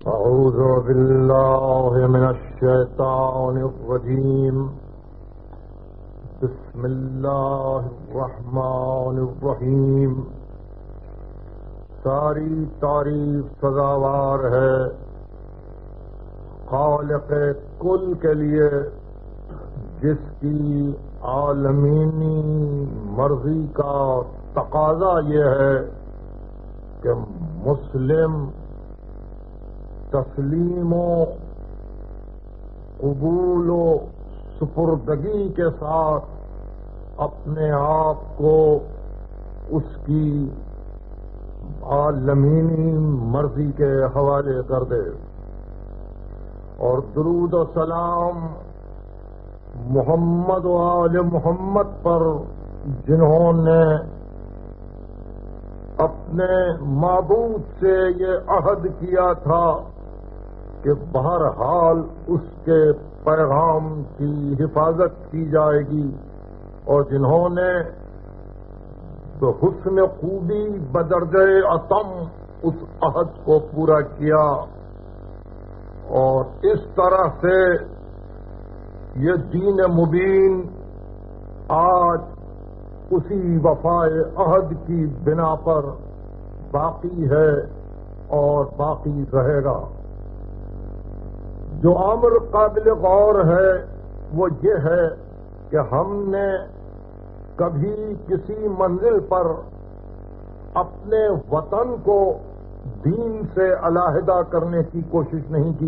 أعوذ بالله من الشيطان الرجيم. بسم الله الرحمن الرحیم. ساری تعریف سزاوار ہے خالق کل کے لیے، جس کی عالمینی مرضی کا تقاضا یہ ہے کہ مسلم تسلیم و قبول و سپردگی کے ساتھ اپنے آپ کو اس کی عالمینی مرضی کے حوالے کر دے، اور درود و سلام محمد و آل محمد پر، جنہوں نے اپنے معبود سے یہ عہد کیا تھا کہ بہرحال اس کے پیغام کی حفاظت کی جائے گی، اور جنہوں نے بحسن خوبی بدرجہ اتم اس عہد کو پورا کیا، اور اس طرح سے یہ دین مبین آج اسی وفائے عہد کی بنا پر باقی ہے اور باقی رہے گا۔ جو امر قابل غور ہے وہ یہ ہے کہ ہم نے کبھی کسی منزل پر اپنے وطن کو دین سے علیحدہ کرنے کی کوشش نہیں کی،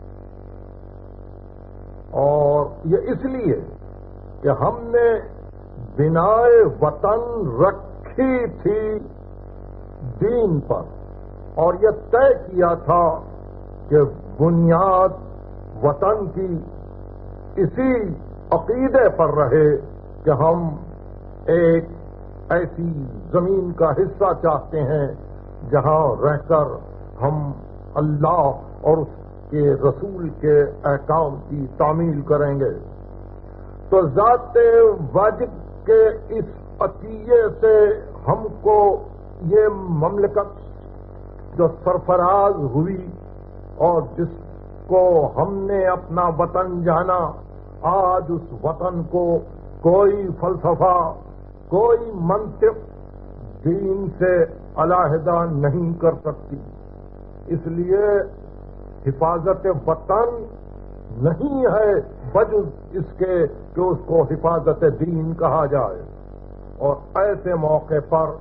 اور یہ اس لیے کہ ہم نے بنائے وطن رکھی تھی دین پر، اور یہ طے کیا تھا کہ بنیاد وطن کی اسی عقیدے پر رہے کہ ہم ایک ایسی زمین کا حصہ چاہتے ہیں جہاں رہ کر ہم اللہ اور اس کے رسول کے احکام کی تعمیل کریں گے۔ تو ذات واجب کے اس عطیے سے ہم کو یہ مملکت جو سرفراز ہوئی اور جس کو ہم نے اپنا وطن جانا، آج اس وطن کو کوئی فلسفہ، کوئی منطق دین سے علیحدہ نہیں کر سکتی۔ اس لیے حفاظت وطن نہیں ہے بجز اس کے کہ اس کو حفاظت دین کہا جائے، اور ایسے موقع پر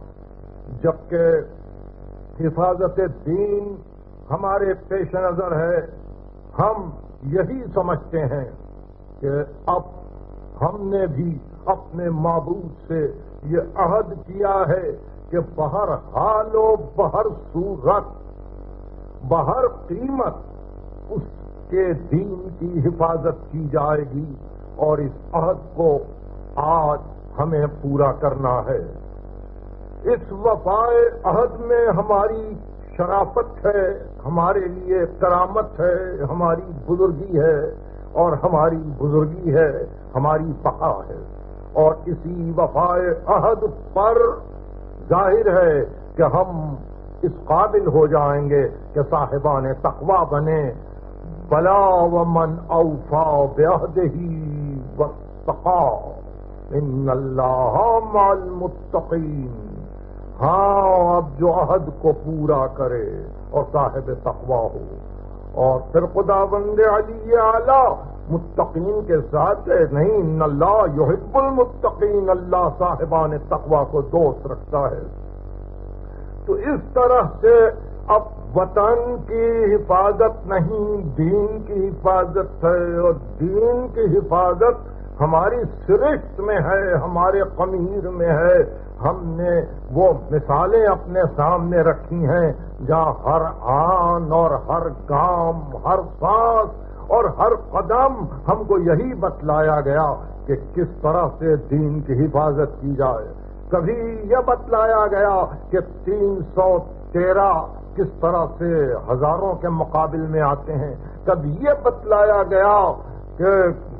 جبکہ حفاظت دین ہمارے پیش نظر ہے، ہم یہی سمجھتے ہیں کہ اب ہم نے بھی اپنے معبود سے یہ عہد کیا ہے کہ بہر حال و بہر صورت، بہر قیمت اس کے دین کی حفاظت کی جائے گی، اور اس عہد کو آج ہمیں پورا کرنا ہے۔ اس وفائے عہد میں ہماری شرافت ہے، ہمارے لیے کرامت ہے، ہماری بزرگی ہے، اور ہماری بزرگی ہے ہماری بقا ہے، اور اسی وفائے عہد پر ظاہر ہے کہ ہم اس قابل ہو جائیں گے کہ صاحبان تقوی بنے۔ بلا ومن اوفا بعہدہ واتقا ان اللہ مع المتقین۔ ہاں، اب جو عہد کو پورا کرے اور صاحب تقوی ہو، اور پھر خداوند علی اعلی متقین کے ساتھ نہیں، ان اللہ یحب المتقین، اللہ صاحبان تقوی کو دوست رکھتا ہے۔ تو اس طرح سے اب وطن کی حفاظت نہیں، دین کی حفاظت ہے، اور دین کی حفاظت ہماری سرشت میں ہے، ہمارے قمیر میں ہے۔ ہم نے وہ مثالیں اپنے سامنے رکھی ہیں جہاں ہر آن اور ہر گام، ہر سانس اور ہر قدم ہم کو یہی بتلایا گیا کہ کس طرح سے دین کی حفاظت کی جائے۔ کبھی یہ بتلایا گیا کہ 313 کس طرح سے ہزاروں کے مقابل میں آتے ہیں، کبھی یہ بتلایا گیا کہ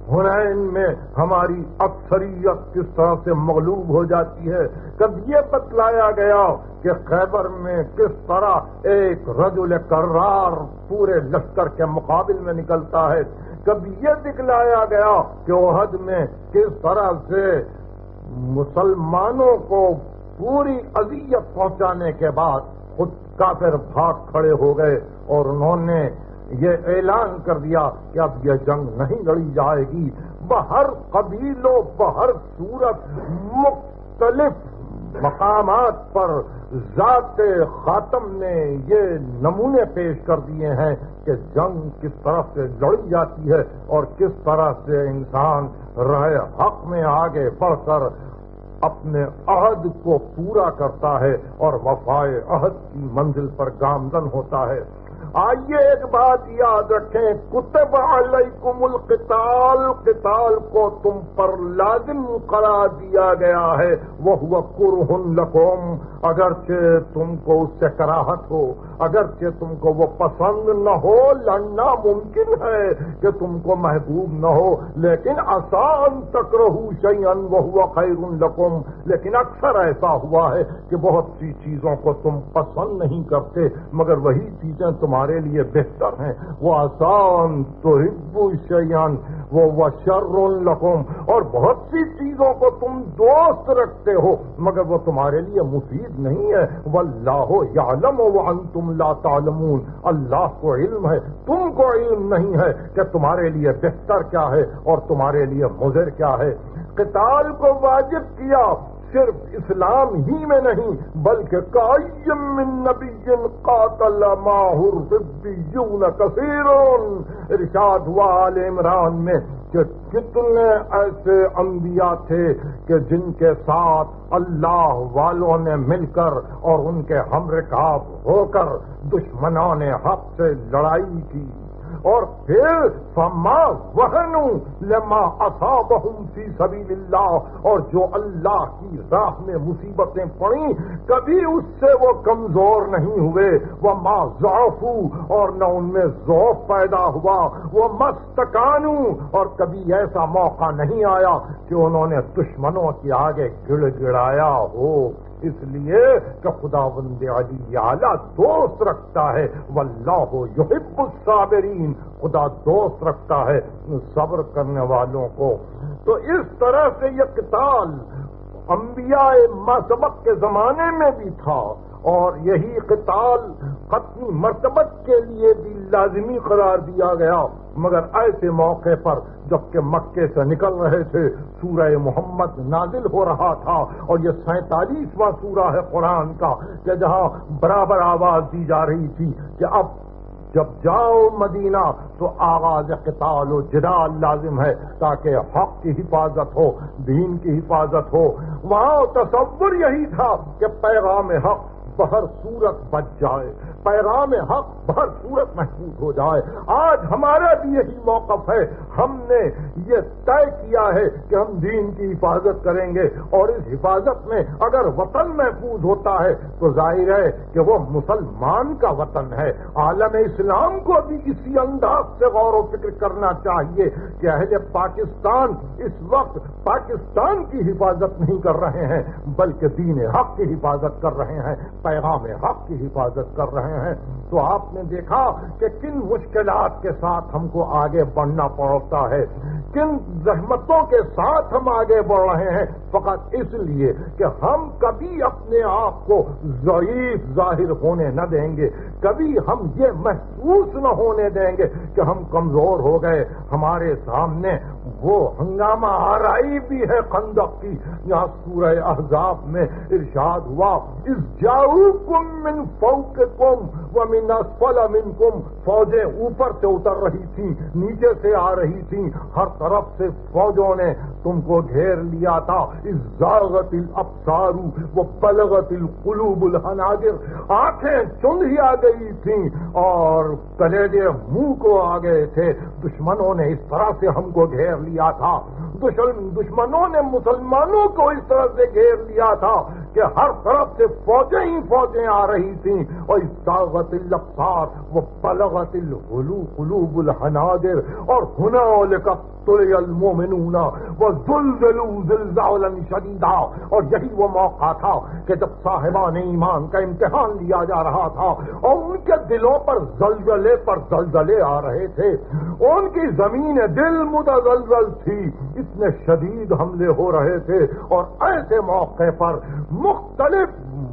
حنین میں ہماری اکثریت کس طرح سے مغلوب ہو جاتی ہے، کب یہ بتلایا گیا کہ خیبر میں کس طرح ایک رجل کرار پورے لشکر کے مقابل میں نکلتا ہے، کبھی یہ دکھلایا گیا کہ احد میں کس طرح سے مسلمانوں کو پوری اذیت پہنچانے کے بعد خود کافر بھاگ کھڑے ہو گئے اور انہوں نے یہ اعلان کر دیا کہ اب یہ جنگ نہیں لڑی جائے گی۔ بہر قبیلوں بہر صورت مختلف مقامات پر ذات خاتم نے یہ نمونے پیش کر دیے ہیں کہ جنگ کس طرح سے لڑی جاتی ہے اور کس طرح سے انسان راہ حق میں آگے بڑھ کر اپنے عہد کو پورا کرتا ہے اور وفائے عہد کی منزل پر گامزن ہوتا ہے۔ آئیے ایک بات یاد رکھیں، کتب علیکم القتال، قتال کو تم پر لازم قرار دیا گیا ہے، وہو کرہ لکم، اگرچہ تم کو اس سے کراہت ہو، اگرچہ تم کو وہ پسند نہ ہو، لڑنا ممکن ہے کہ تم کو محبوب نہ ہو، لیکن آسان تکرہوا شیئا وہو خیر لکم، لیکن اکثر ایسا ہوا ہے کہ بہت سی چیزوں کو تم پسند نہیں کرتے مگر وہی چیزیں تمہارے لیے بہتر ہیں۔ وہ آسان تحبوا شیئا وہو شر لکم، اور بہت سی چیزوں کو تم دوست رکھتے ہو مگر وہ تمہارے لیے مفید نہیں ہے۔ واللہ یعلم وانتم لا تعلمون، اللہ کو علم ہے، تم کو علم نہیں ہے کہ تمہارے لیے بہتر کیا ہے اور تمہارے لیے مضر کیا ہے۔ قتال کو واجب کیا صرف اسلام ہی میں نہیں بلکہ کأیم من نبی قاتل معہ الربیون کثیر، ارشاد ہوا آل عمران میں کہ کتنے ایسے انبیاء تھے کہ جن کے ساتھ اللہ والوں نے مل کر اور ان کے ہم رکاب ہو کر دشمنوں نے حق سے لڑائی کی، اور پھر فما وہنوا لما اصابہم فی سبیل اللہ، اور جو اللہ کی راہ میں مصیبتیں پڑیں کبھی اس سے وہ کمزور نہیں ہوئے، وما ضعفوا، اور نہ ان میں ضعف پیدا ہوا، وما استکانوا، اور کبھی ایسا موقع نہیں آیا کہ انہوں نے دشمنوں کے آگے گڑ گڑایا ہو۔ اس لیے کہ خداوند علی اعلیٰ دوست رکھتا ہے، واللہ یحب الصابرین، خدا دوست رکھتا ہے صبر کرنے والوں کو۔ تو اس طرح سے یہ قتال انبیاء ما سبق کے زمانے میں بھی تھا، اور یہی قتال ختمی مرتبت کے لیے بھی لازمی قرار دیا گیا، مگر ایسے موقع پر جبکہ مکے سے نکل رہے تھے، سورہ محمد نازل ہو رہا تھا، اور یہ 47واں سورہ ہے قرآن کا، کہ جہاں برابر آواز دی جا رہی تھی کہ اب جب جاؤ مدینہ تو آغاز قتال و جدال لازم ہے تاکہ حق کی حفاظت ہو، دین کی حفاظت ہو۔ وہاں تصور یہی تھا کہ پیغام حق بہر صورت بچ جائے، پیغام حق بہر صورت محفوظ ہو جائے۔ آج ہمارا بھی یہی موقف ہے، ہم نے یہ طے کیا ہے کہ ہم دین کی حفاظت کریں گے، اور اس حفاظت میں اگر وطن محفوظ ہوتا ہے تو ظاہر ہے کہ وہ مسلمان کا وطن ہے۔ عالم اسلام کو بھی اسی انداز سے غور و فکر کرنا چاہیے کہ اہل پاکستان اس وقت پاکستان کی حفاظت نہیں کر رہے ہیں بلکہ دین حق کی حفاظت کر رہے ہیں، پیغام حق کی حفاظت کر رہے ہیں۔ تو آپ نے دیکھا کہ کن مشکلات کے ساتھ ہم کو آگے بڑھنا پڑتا ہے، کن زحمتوں کے ساتھ ہم آگے بڑھ رہے ہیں، فقط اس لیے کہ ہم کبھی اپنے آپ کو ضعیف ظاہر ہونے نہ دیں گے، کبھی ہم یہ محسوس نہ ہونے دیں گے کہ ہم کمزور ہو گئے۔ ہمارے سامنے وہ ہنگامہ آرائی بھی ہے خندق کی، یہاں سورہ احزاب میں ارشاد ہوا اذ جاؤکم من فوقکم ومن اسفل منکم، فوجیں اوپر سے اتر رہی تھیں، نیچے سے آ رہی تھیں، ہر طرف سے فوجوں نے تم کو گھیر لیا تھا۔ اذ زاغت الابصار وبلغت القلوب الحناجر، آنکھیں چند آ گئی تھیں اور کلیجے منہ کو آ گئے تھے۔ دشمنوں نے اس طرح سے ہم کو گھیر لیا تھا، دشمنوں نے مسلمانوں کو اس طرح سے گھیر لیا تھا کہ ہر طرف سے فوجیں ہی فوجیں آ رہی تھیں، اور زاغت الابصار وبلغت القلوب الحناجر، اور ہنالک ابتلی المؤمنون وزلزلوا زلزالا شدیدا، اور یہی وہ موقع تھا کہ جب صاحبان ایمان کا امتحان لیا جا رہا تھا اور ان کے دلوں پر زلزلے پر زلزلے آ رہے تھے، ان کی زمین دل متزلزل تھی، اتنے شدید حملے ہو رہے تھے، اور ایسے موقع پر مختلف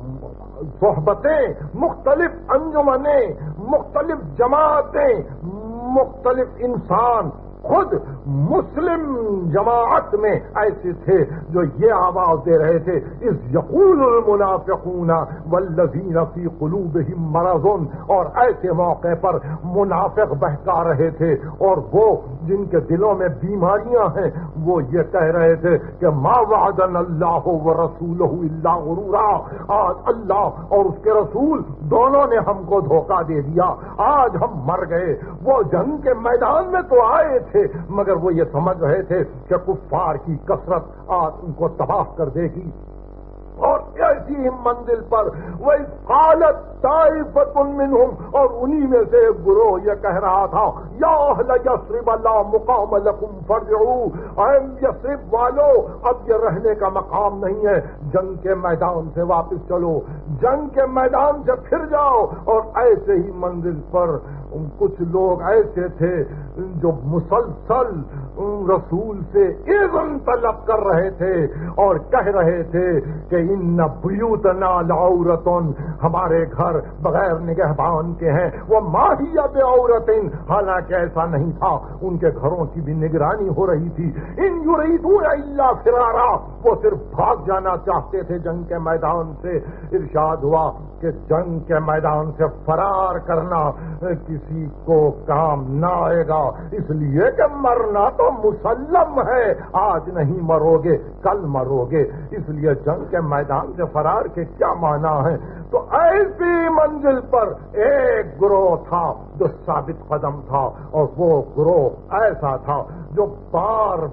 صحبتیں، مختلف انجمنیں، مختلف جماعتیں، مختلف انسان خود مسلم جماعت میں ایسے تھے جو یہ آواز دے رہے تھے، اس یقول المنافقون والذین فی قلوبہم مرض، اور ایسے موقع پر منافق بہکا رہے تھے، اور وہ جن کے دلوں میں بیماریاں ہیں وہ یہ کہہ رہے تھے کہ ما وعدنا اللہ ورسولہ الا غرورا، آج اللہ اور اس کے رسول دونوں نے ہم کو دھوکہ دے دیا، آج ہم مر گئے۔ وہ جنگ کے میدان میں تو آئے تھے مگر وہ یہ سمجھ رہے تھے کہ کفار کی کثرت آج ان کو تباہ کر دے گی، اور ایسی ہی منزل پر وہ قالت طائفۃ منہم، اور انہی میں سے ایک گروہ یہ کہہ رہا تھا یا اہل یثرب لا مقام لکم فارجعوا، اے یثرب والو اب یہ رہنے کا مقام نہیں ہے، جنگ کے میدان سے واپس چلو، جنگ کے میدان سے پھر جاؤ۔ اور ایسے ہی منزل پر کچھ لوگ ایسے تھے جو مسلسل رسول سے اذن طلب کر رہے تھے اور کہہ رہے تھے کہ ان بیوتنا لعورۃ، ہمارے گھر بغیر نگہبان کے ہیں، وہ ما ہی بعورۃ، حالانکہ ایسا نہیں تھا، ان کے گھروں کی بھی نگرانی ہو رہی تھی، ان یریدون الا فرارا، وہ صرف بھاگ جانا چاہتے تھے جنگ کے میدان سے۔ ارشاد ہوا کہ جنگ کے میدان سے فرار کرنا کسی کو کام نہ آئے گا، اس لیے کہ مرنا تو مسلم ہے، آج نہیں مرو گے کل مرو گے، اس لیے جنگ کے میدان سے فرار کے کیا معنی ہے۔ تو ایسی منزل پر ایک گروہ تھا جو ثابت قدم تھا، اور وہ گروہ ایسا تھا جو بار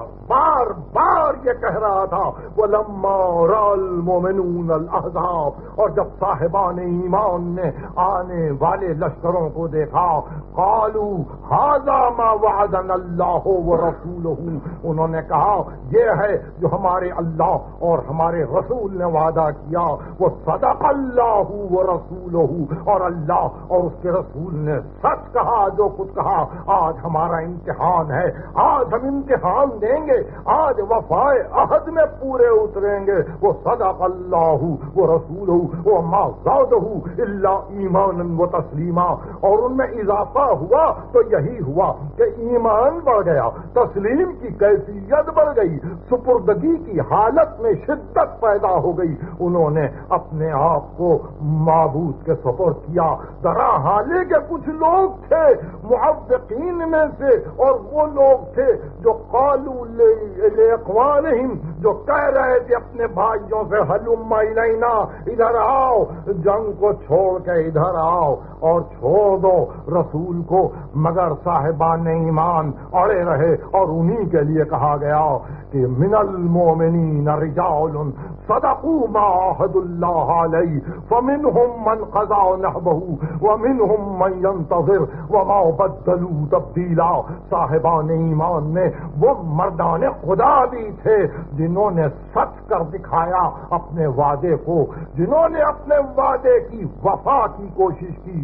بار یہ کہہ رہا تھا وَلَمَّا رَأَى الْمُؤْمِنُونَ الْأَحْزَابَ، اور جب صاحبان ایمان نے آنے والے لشکروں کو دیکھا قالوا هَذَا مَا وَعَدَنَا اللَّهُ وَرَسُولُهُ، انہوں نے کہا یہ ہے جو ہمارے اللہ اور ہمارے رسول نے وعدہ کیا، وَصَدَقَ اللَّهُ وَرَسُولُهُ، اور اللہ اور اس کے رسول نے سچ کہا جو کچھ کہا۔ آج ہمارا امتحان ہے، آج ہم امتحان دیں گے، آج وفائے عہد میں پورے اتریں گے۔ وہ صدق اللہ وہ رسولہ وما زادہ الا ایمانا و تسلیما، اور ان میں اضافہ ہوا تو یہی ہوا کہ ایمان بڑھ گیا، تسلیم کی کیفیت بڑھ گئی، سپردگی کی حالت میں شدت پیدا ہو گئی، انہوں نے اپنے آپ کو معبود کے سپرد کیا۔ ذرا حالے کے کچھ لوگ تھے معوقین میں سے، اور وہ لوگ تھے جو قالوا لاخوانہم، جو کہہ رہے تھے اپنے بھائیوں سے ہلم الینا، ادھر آؤ، جنگ کو چھوڑ کے ادھر آؤ اور چھوڑ دو رسول کو، مگر صاحبان ایمان اڑے رہے، اور انہی کے لیے کہا گیا کہ من المؤمنین رجال صدقوا ما عاهدوا الله علیہ فمنهم من قضى نحبه ومنهم من ينتظر وما بدلوا تبدیلا۔ صاحبان ایمان میں وہ مردان خدا بھی تھے جنہوں نے سچ کر دکھایا اپنے وعدے کو، جنہوں نے اپنے وعدے کی وفا کی کوشش کی۔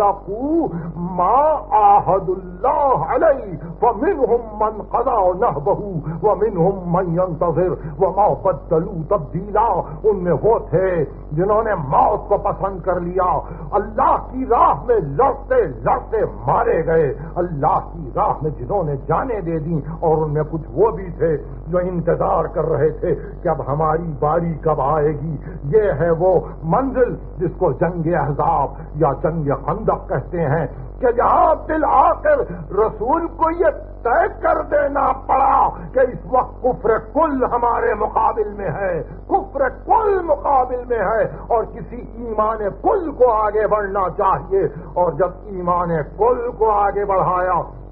صدقوا ما عاهدوا الله علیہ فمنهم من قضى نحبه ومنهم من ينتظر وما بدلوا تبدیلا۔ ان میں وہ تھے جنہوں نے موت کو پسند کر لیا، اللہ کی راہ میں لڑتے لڑتے مارے گئے، اللہ کی راہ میں جنہوں نے جانیں دے دیں، اور ان میں کچھ وہ بھی تھے جو انتظار کر رہے تھے کہ اب ہماری باری کب آئے گی۔ یہ ہے وہ منزل جس کو جنگ احزاب یا جنگ خندق کہتے ہیں، کہ جہاں بالآخر رسول کو یہ طے کر دینا پڑا کہ اس وقت کفر کل ہمارے مقابل میں ہے، کفر کل مقابل میں ہے، اور کسی ایمان کل کو آگے بڑھنا چاہیے، اور جب ایمان کل کو آگے بڑھایا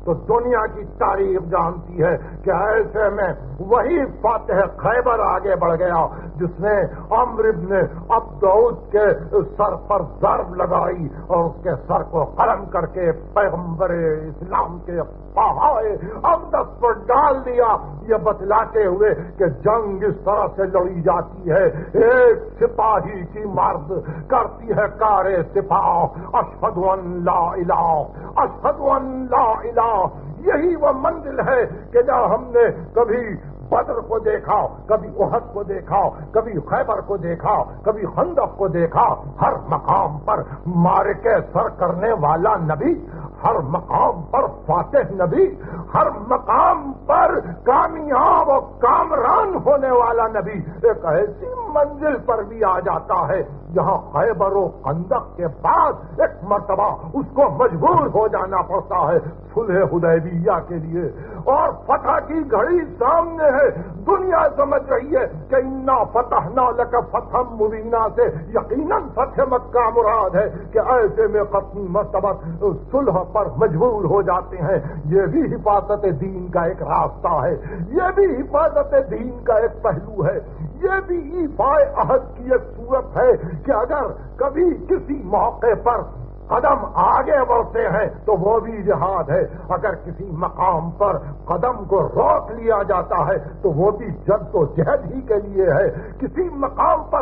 تو دنیا کی تاریخ جانتی ہے کہ ایسے میں وہی فاتح خیبر آگے بڑھ گیا جس نے عمرو بن عبدود کے سر پر ضرب لگائی اور اس کے سر کو قلم کر کے پیغمبر اسلام کے پہائے اقدس پر ڈال دیا، یہ بتلاتے ہوئے کہ جنگ اس طرح سے لڑی جاتی ہے، ایک سپاہی کی مرد کرتی ہے کار سپاہ، اشہد ان لا الہ اشہد ان لا الہ۔ یہی وہ منزل ہے کہ جب ہم نے کبھی بدر کو دیکھا، کبھی احد کو دیکھا، کبھی خیبر کو دیکھا، کبھی خندق کو دیکھا، ہر مقام پر معرکے سر کرنے والا نبی، ہر مقام پر فاتح نبی، ہر مقام پر کامیاب و کامران ہونے والا نبی ایک ایسی منزل پر بھی آ جاتا ہے جہاں خیبر و خندق کے بعد ایک مرتبہ اس کو مجبور ہو جانا پڑتا ہے صلح حدیبیہ کے لیے، اور فتح کی گھڑی سامنے ہے۔ دنیا سمجھ رہی ہے کہ انا فتحنا لک فتحا مبینا سے یقیناً فتح مکہ مراد ہے کہ ایسے میں قطعی مرتبہ صلح پر مجبور ہو جاتے ہیں۔ یہ بھی حفاظت دین کا ایک راستہ ہے، یہ بھی حفاظت دین کا ایک پہلو ہے، یہ بھی ایفاء عہد کی ایک صورت ہے کہ اگر کبھی کسی موقع پر قدم آگے بڑھتے ہیں تو وہ بھی جہاد ہے، اگر کسی مقام پر قدم کو روک لیا جاتا ہے تو وہ بھی جد و جہد ہی کے لیے ہے، کسی مقام پر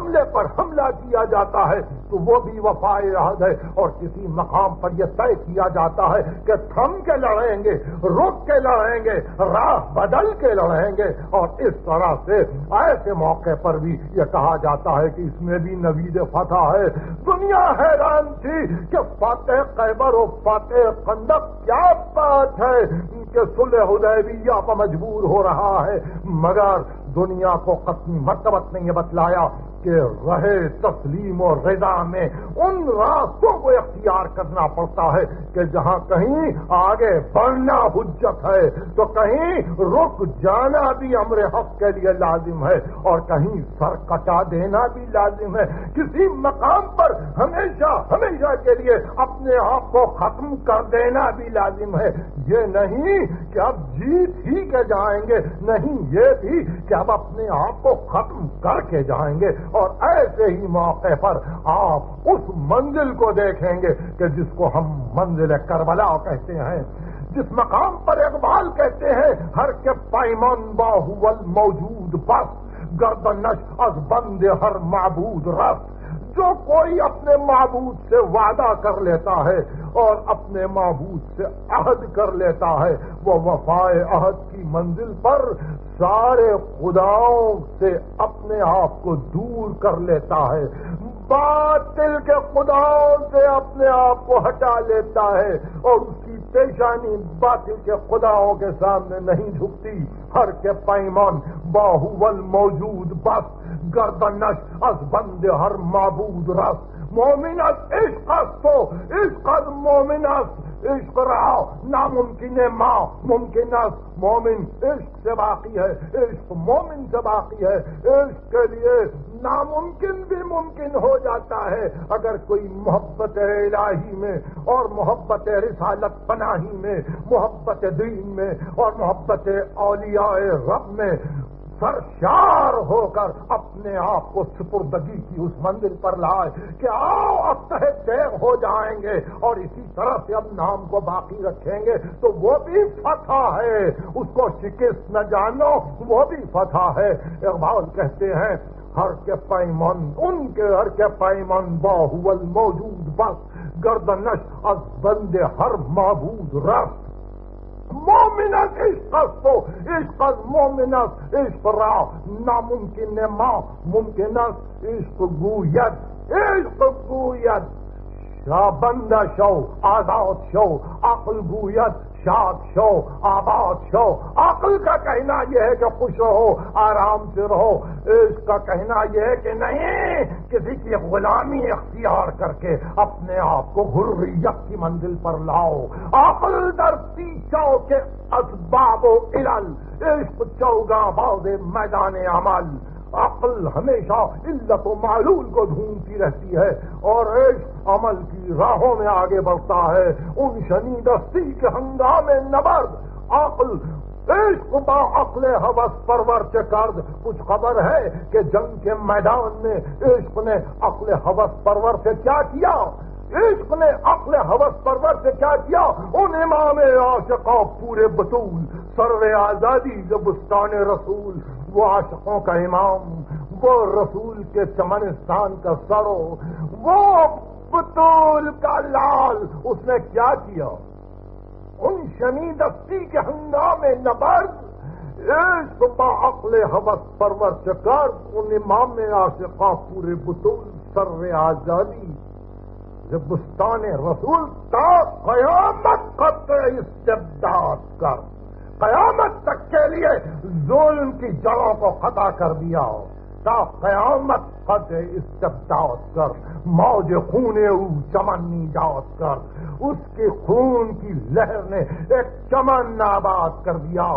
حملہ کیا جاتا ہے تو وہ بھی وفاء عہد ہے، اور کسی مقام پر یہ طے کیا جاتا ہے کہ تھم کے لڑیں گے، رک کے لڑیں گے، راہ بدل کے لڑیں گے، اور اس طرح سے ایسے موقع پر بھی یہ کہا جاتا ہے کہ اس میں بھی نوید فتح ہے۔ دنیا حیران تھی کہ فاتح خیبر و فاتح خندق کیا بات ہے کہ صلح حدیبیہ پر مجبور ہو رہا ہے، مگر دنیا کو قطعی مرتبت نے یہ بتلایا کہ رہے تسلیم و رضا میں ان راستوں کو اختیار کرنا پڑتا ہے کہ جہاں کہیں آگے بڑھنا حجت ہے تو کہیں رک جانا بھی امر حق کے لیے لازم ہے، اور کہیں سر کٹا دینا بھی لازم ہے، کسی مقام پر ہمیشہ کے لیے اپنے آپ کو ختم کر دینا بھی لازم ہے۔ یہ نہیں کہ اب جیت ہی کے جائیں گے، نہیں، یہ بھی کہ اب اپنے آپ کو ختم کر کے جائیں گے، اور ایسے ہی موقع پر آپ اس منزل کو دیکھیں گے کہ جس کو ہم منزل کربلا کہتے ہیں، جس مقام پر اقبال کہتے ہیں ہر کے پیمان باہو الموجود بس گردنش از بند ہر معبود رس۔ جو کوئی اپنے معبود سے وعدہ کر لیتا ہے اور اپنے معبود سے عہد کر لیتا ہے وہ وفاء عہد کی منزل پر سارے خداؤں سے اپنے آپ کو دور کر لیتا ہے، باطل کے خداؤں سے اپنے آپ کو ہٹا لیتا ہے، اور اس کی پیشانی باطل کے خداؤں کے سامنے نہیں جھکتی۔ ہر کے پیمان باہول موجود بس گردنش از بند ہر معبود رس۔ مومنت عشق است تو عشق از مومن است، عشق رہا ناممکن ماں ممکن است۔ مومن عشق سے باقی ہے، عشق مومن سے باقی ہے، عشق کے لیے ناممکن بھی ممکن ہو جاتا ہے اگر کوئی محبت الہی میں اور محبت رسالت پناہی میں، محبت دین میں اور محبت اولیاء رب میں سرشار ہو کر اپنے آپ کو سپردگی کی اس منزل پر لائے کہ آؤ اب تحت دیگ ہو جائیں گے اور اسی طرح سے اب نام کو باقی رکھیں گے، تو وہ بھی فتح ہے، اس کو شکست نہ جانو وہ بھی فتح ہے۔ اقبال کہتے ہیں ہر کے پیمان ان کے ہر کے پیمان باہو الموجود بس گردنش از بند ہر معبود رس۔ مومنت عشق است تو عشق از مومنت عشق را ناممکن ما ممکن است عشق گوید بندہ شو آزاد شو، عقل گوید شاد شو آباد شو۔ عقل کا کہنا یہ ہے کہ خوش رہو آرام سے رہو، عشق کا کہنا یہ ہے کہ نہیں، کسی کی غلامی اختیار کر کے اپنے آپ کو حریت کی منزل پر لاؤ۔ عقل در پیچاؤ کے اسباب و علل، عشق چوگاں باز میدان عمل۔ عقل ہمیشہ علت و معلول کو ڈھونڈتی رہتی ہے اور عشق عمل کی راہوں میں آگے بڑھتا ہے. ان شنیدستی کے ہنگامے نبرد عقل عشق با عقل ہوس پرور سے کرد. کچھ خبر ہے کہ جنگ کے میدان میں عشق نے عقل ہوس پرور سے کیا کیا؟ عشق نے عقل ہوس پرور سے کیا کیا؟ ان امام عاشقوں پورے بطول سرو آزادی جو بستان رسول، وہ عاشقوں کا امام، وہ رسول کے چمنستان کا سرو، وہ بطول کا لال، اس نے کیا کیا؟ ان شنیدستی کے ہنگامے نبرد عشق با عقل ہوس پرور سے کرد. ان امام عاشقاں پورے بطول سرو آزادی جب بستان رسول تا قیامت قطع استبداد کر. قیامت تک کے لیے ظلم کی جڑوں کو قطع کر دیا. تا قیامت قطع استبداد کر. موج خون او چمن ایجاد کر. اس کے خون کی لہر نے ایک چمن آباد کر دیا.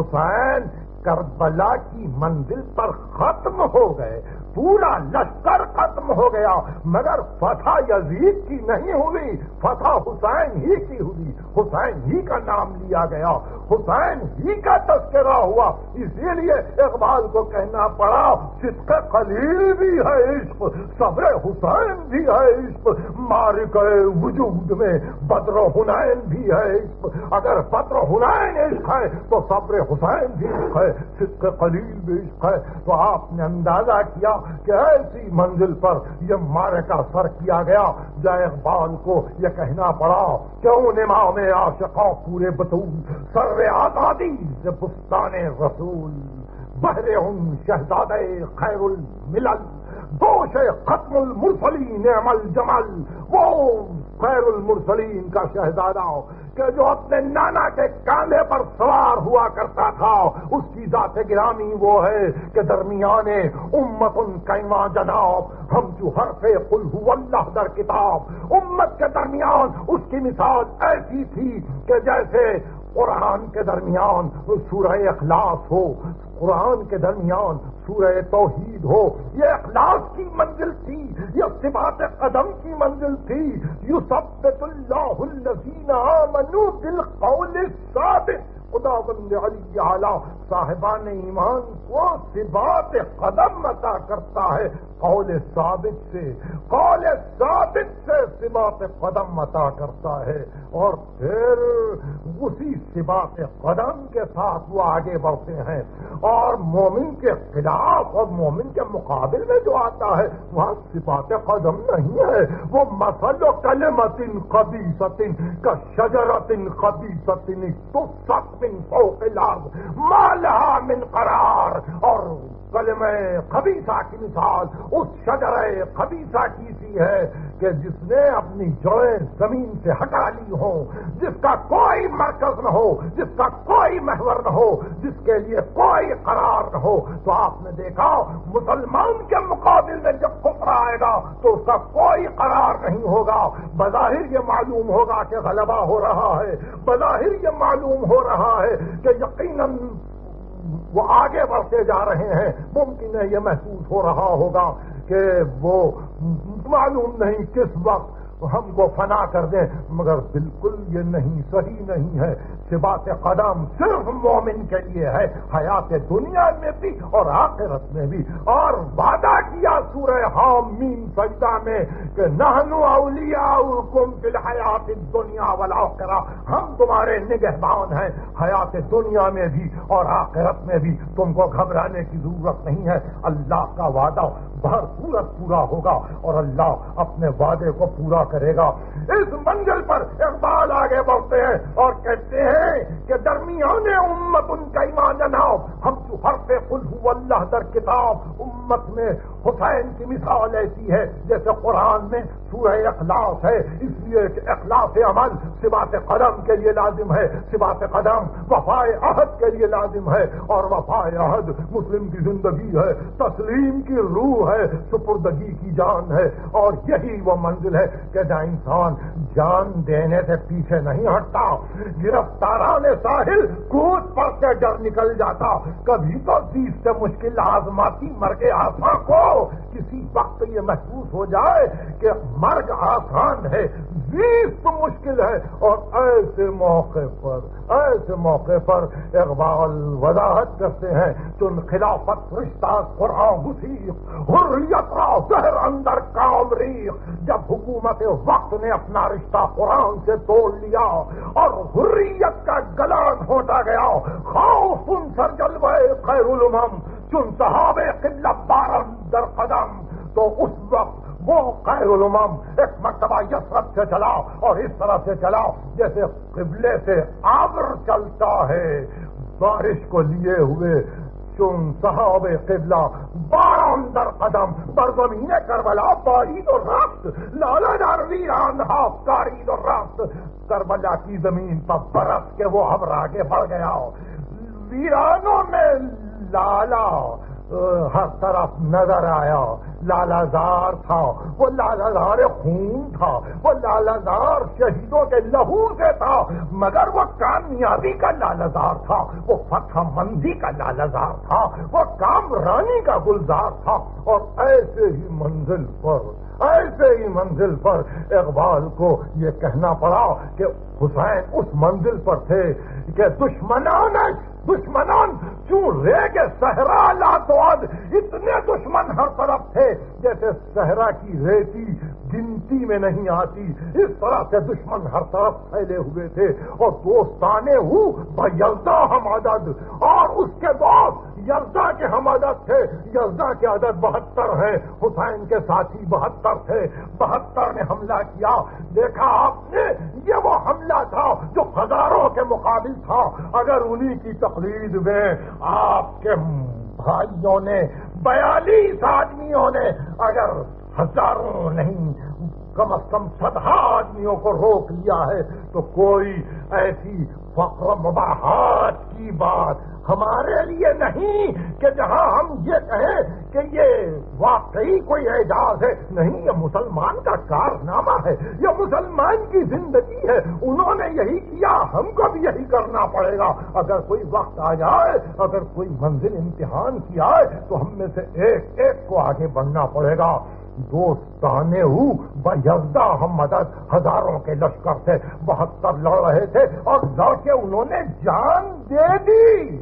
حسین کربلا کی منزل پر ختم ہو گئے، پورا لشکر ختم ہو گیا، مگر فتح یزید کی نہیں ہوئی، فتح حسین ہی کی ہوئی. حسین ہی کا نام لیا گیا، حسین ہی کا تذکرہ ہوا. اسی لیے اقبال کو کہنا پڑا صدق خلیل بھی ہے عشق، صبر حسین بھی ہے عشق، مارکہ وجود میں بدر و حنین بھی ہے عشق. اگر بدر و حنین عشق ہے تو صبر حسین بھی عشق ہے، صدق خلیل بھی عشق ہے. تو آپ نے اندازہ کیا کہ ایسی منزل پر یہ معرکہ سر کیا گیا جا اقبال کو یہ کہنا پڑا کہ ان امام عاشقوں پورے بطول سر آزادی سے بستان رسول، بہر ان شہزادے خیر الملل، دوش ختم المرسلین نعم الجمل. وہ خیر المرسلین کا شہزادہ کہ جو اپنے نانا کے کاندھے پر سوار ہوا کرتا تھا، اس کی ذات گرامی وہ ہے کہ درمیان امت ان کیواں جناب ہم جو حرف قل هو اللہ در کتاب. امت کے درمیان اس کی مثال ایسی تھی کہ جیسے قرآن کے درمیان سورہ اخلاص ہو، قرآن کے درمیان سورہ توحید ہو. یہ اخلاص کی منزل تھی، یہ صفات قدم کی منزل تھی. یثبت اللہ الذین آمنوا بالقول الثابت. خداوند علی اعلیٰ صاحبان ایمان کو صفات قدم عطا کرتا ہے قول ثابت سے، قول ثابت سے صفات قدم عطا کرتا ہے. اور پھر اسی صفات قدم کے ساتھ وہ آگے بڑھتے ہیں. اور مومن کے خلاف اور مومن کے مقابل میں جو آتا ہے وہاں صفات قدم نہیں ہے، وہ مثل کلمۃ خبیثۃ کشجرۃ خبیثۃ تسقط من فوق الارض ما لها من قرار. اور کلمہ خبیثہ کی مثال اس شجرہ خبیثہ کی سی ہے کہ جس نے اپنی جڑیں زمین سے ہٹا لی ہوں، جس کا کوئی مرکز نہ ہو، جس کا کوئی محور نہ ہو، جس کے لیے کوئی قرار نہ ہو. تو آپ نے دیکھا مسلمان کے مقابل میں جب کفر آئے گا تو اس کا کوئی قرار نہیں ہوگا. بظاہر یہ معلوم ہوگا کہ غلبہ ہو رہا ہے، بظاہر یہ معلوم ہو رہا ہے کہ یقیناً وہ آگے بڑھتے جا رہے ہیں. ممکن ہے یہ محسوس ہو رہا ہوگا کہ وہ معلوم نہیں کس وقت ہم کو فنا کر دیں، مگر بالکل یہ نہیں، صحیح نہیں ہے. صفات قدم صرف مومن کے لیے ہے، حیات دنیا میں بھی اور آخرت میں بھی. اور وعدہ کیا سورہ حامیم سجدہ میں کہ نحن اولیاؤکم فی الحیات الدنیا والآخرہ، ہم تمہارے نگہبان ہیں حیات دنیا میں بھی اور آخرت میں بھی. تم کو گھبرانے کی ضرورت نہیں ہے. اللہ کا وعدہ بھرپور پورا ہوگا اور اللہ اپنے وعدے کو پورا کرے گا. اس منزل پر اقبال آگے بڑھتے ہیں اور کہتے ہیں کہ درمیان امت ان کا ایمان جناب ہم جو حرف قل هو اللہ در کتاب. امت میں حسین کی مثال ایسی ہے جیسے قرآن میں سورہ اخلاص ہے، اس لیے کہ اخلاص عمل ثبات قدم کے لیے لازم ہے، ثبات قدم وفائے عہد کے لیے لازم ہے، اور وفائے عہد مسلم کی زندگی ہے، تسلیم کی روح ہے، سپردگی کی جان ہے، اور یہی وہ منزل ہے کہ جہاں انسان جان دینے سے پیچھے نہیں ہٹتا، گرفتاران ساحل کود پر سے ڈر نکل جاتا، کبھی تو چیز سے مشکل آزماتی مرگ آسان کو کسی وقت یہ محسوس ہو جائے کہ مرگ آسان ہے، زیست مشکل ہے، اور ایسے موقع پر اقبال وضاحت کرتے ہیں چون خلافت رشتہ قرآن گسیخ حریت را زہر اندر کام ریخ، جب حکومت وقت نے اپنا رشتہ قرآن سے توڑ لیا اور حریت کا گلان ہوتا گیا، خوف ان سر جلوہ خیر الامم چون صحابہ قلت بارن در قدم، تو اس وقت وہ خیر الامم ایک مرتبہ یثرب سے چلا اور اس طرح سے چلا جیسے قبلے سے آبر چلتا ہے بارش کو لیے ہوئے، چون صحابہ قبلہ باران در قدم بر زمین کربلا بارید و رفت، لالا در ویران آفتارید و رفت، کربلا کی زمین پر برس کے وہ ابر آگے بڑھ گیا، ویرانوں میں لالا ہر طرف نظر آیا، لالا زار تھا، وہ لالا زار خون تھا، وہ لالا زار شہیدوں کے لہو سے تھا، مگر وہ کامیابی کا لالا زار تھا، وہ فتح مندی کا لالا زار تھا، وہ کامرانی کا گلزار تھا، اور ایسے ہی منزل پر اقبال کو یہ کہنا پڑا کہ حسین اس منزل پر تھے کہ دشمنان چون ریگ صحرا لاتواد، اتنے دشمن ہر طرف تھے جیسے صحرا کی ریتی گنتی میں نہیں آتی، اس طرح سے دشمن ہر طرف پھیلے ہوئے تھے، اور دوستانے یلدا ہم عدد، اور اس کے دوست یلدا کے ہم عدد تھے، یلدا کے عدد 72 ہیں، حسین کے ساتھی 72 تھے، 72 نے حملہ کیا، دیکھا آپ نے یہ وہ حملہ تھا جو ہزاروں کے مقابل تھا، اگر انہی کی تقلید میں آپ کے بھائیوں نے 42 آدمیوں نے اگر ہزاروں نہیں کم از کم 100 آدمیوں کو روک لیا ہے، تو کوئی ایسی فقر و مباحات کی بات ہمارے لیے نہیں کہ جہاں ہم یہ کہیں کہ یہ واقعی کوئی اعجاز ہے، نہیں، یہ مسلمان کا کارنامہ ہے، یہ مسلمان کی زندگی ہے، انہوں نے یہی کیا، ہم کو بھی یہی کرنا پڑے گا، اگر کوئی وقت آ جائے، اگر کوئی منزل امتحان کی آئے تو ہم میں سے ایک ایک کو آگے بڑھنا پڑے گا۔ دوستانے بیزدہ ہم مدد، ہزاروں کے لشکر تھے، 72 لڑ رہے تھے، اور لڑ کے انہوں نے جان دے دی،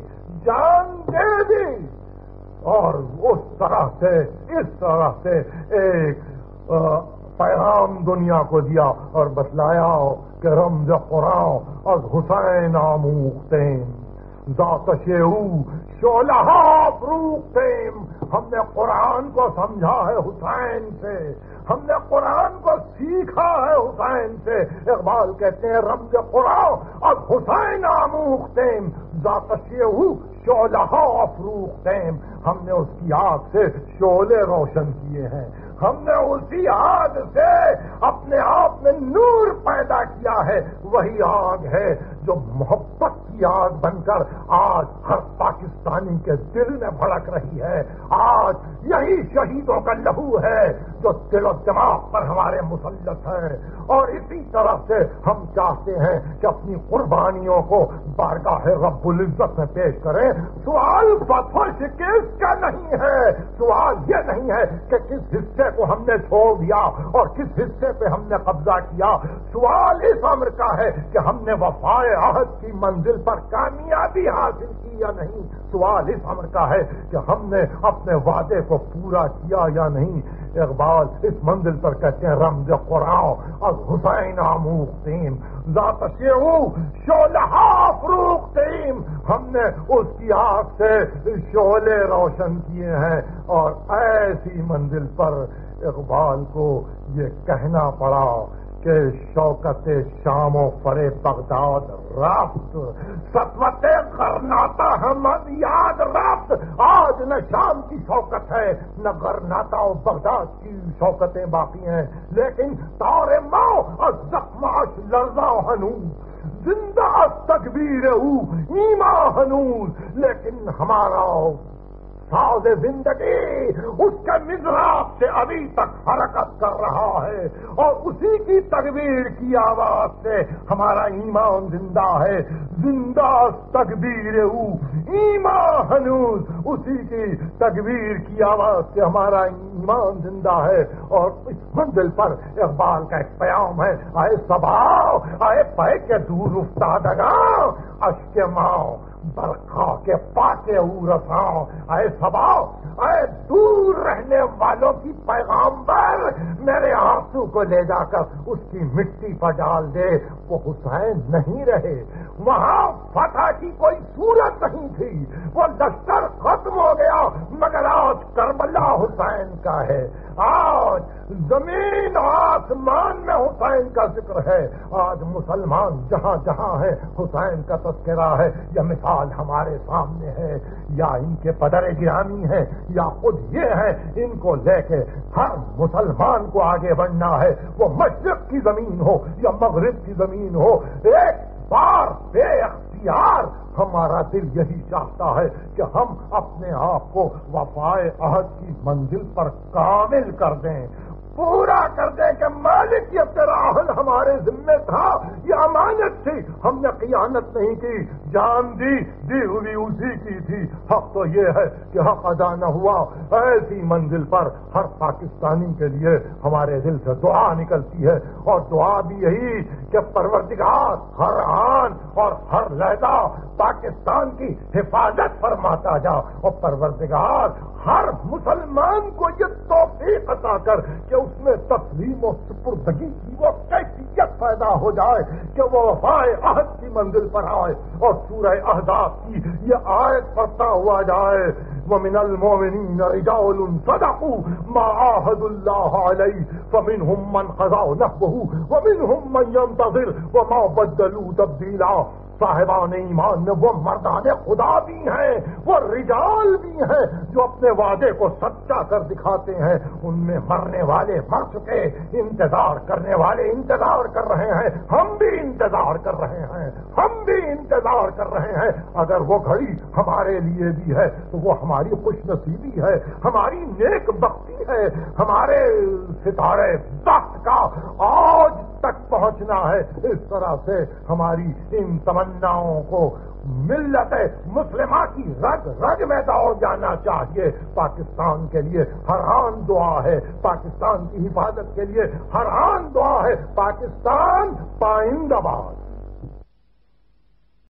اور اس طرح سے ایک پیغام دنیا کو دیا اور بتلایا کہ رمز قرآن از حسین آموختیم، ذات شیعو شعلہ افروختیم، ہم نے قرآن کو سمجھا ہے حسین سے، ہم نے قرآن کو سیکھا ہے حسین سے، اقبال کہتے ہیں رمز قرآن از حسین آموختیم، ذات شیعو شعلہ افروختیم، ہم نے اس کی آگ سے شعلے روشن کیے ہیں، ہم نے اسی آگ سے اپنے آپ میں نور پیدا کیا ہے، وہی آگ ہے جو محبت کی آگ بن کر آج ہر پاکستانی کے دل میں بھڑک رہی ہے، آج یہی شہیدوں کا لہو ہے جو دل و دماغ پر ہمارے مسلط ہے، اور اسی طرح سے ہم چاہتے ہیں کہ اپنی قربانیوں کو بارگاہ رب العزت میں پیش کریں۔ سوال فتح و شکست کا نہیں ہے، سوال یہ نہیں ہے کہ کس حصے کو ہم نے چھوڑ دیا اور کس حصے پہ ہم نے قبضہ کیا، سوال اس امر کا ہے کہ ہم نے وفائے عہد کی منزل پر کامیابی حاصل کی یا نہیں، سوال اس امر کا ہے کہ ہم نے اپنے وعدے کو پورا کیا یا نہیں۔ اقبال اس منزل پر کہتے ہیں رمز قرآن از حسین آموختیم، ذات شیعو شعلہ افروختیم، ہم نے اس کی آگ سے شعلے روشن کیے ہیں، اور ایسی منزل پر اقبال کو یہ کہنا پڑا کہ شوکت شام و فرے بغداد رفت، سطوت غرناطہ ہمیں یاد رفت۔ آج نہ شام کی شوکت ہے نہ غرناطہ و بغداد کی شوکتیں باقی ہیں، لیکن تار ماں اور زخماش لرزا ہنوز، زندہ تکبیر او ایما ہنوز، لیکن ہمارا ساز زندگی اس کے مضراب سے ابھی تک حرکت کر رہا ہے، اور اسی کی تکبیر کی آواز سے ہمارا ایمان زندہ ہے۔ زندہ تکبیر او ایمان ہنوز، اسی کی تکبیر کی آواز سے ہمارا ایمان زندہ ہے۔ اور اس منزل پر اقبال کا ایک پیام ہے، آئے صباؤ آئے پے کے دور افتادگاں، اشک ماں برکھا کے پاکے او رساں، اے صباؤ اے دور رہنے والوں کی پیغامبر، میرے آنسو کو لے جا کر اس کی مٹی پر ڈال دے۔ وہ حسین نہیں رہے، وہاں فتح کی کوئی صورت نہیں تھی، وہ لشکر ختم ہو گیا، مگر آج کربلا حسین کا ہے، آج زمین آسمان میں حسین کا ذکر ہے، آج مسلمان جہاں جہاں ہے حسین کا تذکرہ ہے۔ یہ مثال ہمارے سامنے ہے، یا ان کے پدر گرامی ہے یا خود یہ ہے، ان کو لے کے ہر مسلمان کو آگے بڑھنا ہے، وہ مشرق کی زمین ہو یا مغرب کی زمین ہو۔ ایک بار بے اختیار ہمارا دل یہی چاہتا ہے کہ ہم اپنے آپ کو وفائے عہد کی منزل پر کامل کر دیں، پورا کر دیں کہ مالک یہ تیرا عہد ہمارے ذمے تھا، یہ امانت تھی، ہم نے خیانت نہیں کی، جان دی ہوئی اسی کی تھی۔ حق تو یہ ہے کہ حق ادا نہ ہوا۔ ایسی منزل پر ہر پاکستانی کے لیے ہمارے دل سے دعا نکلتی ہے، اور دعا بھی یہی کہ پروردگار ہر آن اور ہر لہجہ پاکستان کی حفاظت فرماتا جا، اور پروردگار ہر مسلمان کو یہ توفیق عطا کر کہ اس میں تسلیم و سپردگی کی وہ کیفیت پیدا ہو جائے کہ وہ وفائے عہد کی منزل پر آئے، اور سورہ احزاب کی یہ آیت پڑھتا ہوا جائے، وَمِنَ الْمُؤْمِنِينَ رِجَالٌ صَدَقُوا مَا عَاهَدُوا اللَّهَ عَلَيْهِ فَمِنْهُمْ مَنْ قَضَىٰ نَحْبَهُ وَمِنْهُمْ مَنْ يَنتَظِرُ وَمَا بَدَّلُوا تَبْدِيلًا۔ صاحبان ایمان میں وہ مردان خدا بھی ہیں، وہ رجال بھی ہیں جو اپنے وعدے کو سچا کر دکھاتے ہیں۔ ان میں مرنے والے مر چکے، انتظار کرنے والے انتظار کر رہے ہیں، ہم بھی انتظار کر رہے ہیں، ہم بھی انتظار کر رہے ہیں۔ اگر وہ گھڑی ہمارے لیے بھی ہے تو وہ ہماری خوش نصیبی ہے، ہماری نیک بختی ہے، ہمارے ستارے بخت کا آج تک پہنچنا ہے۔ اس طرح سے ہماری ان تمناؤں کو ملت مسلمہ کی رگ رگ میں دوڑ جانا چاہیے۔ پاکستان کے لیے ہر آن دعا ہے، پاکستان کی حفاظت کے لیے ہر آن دعا ہے۔ پاکستان پائندہ باد۔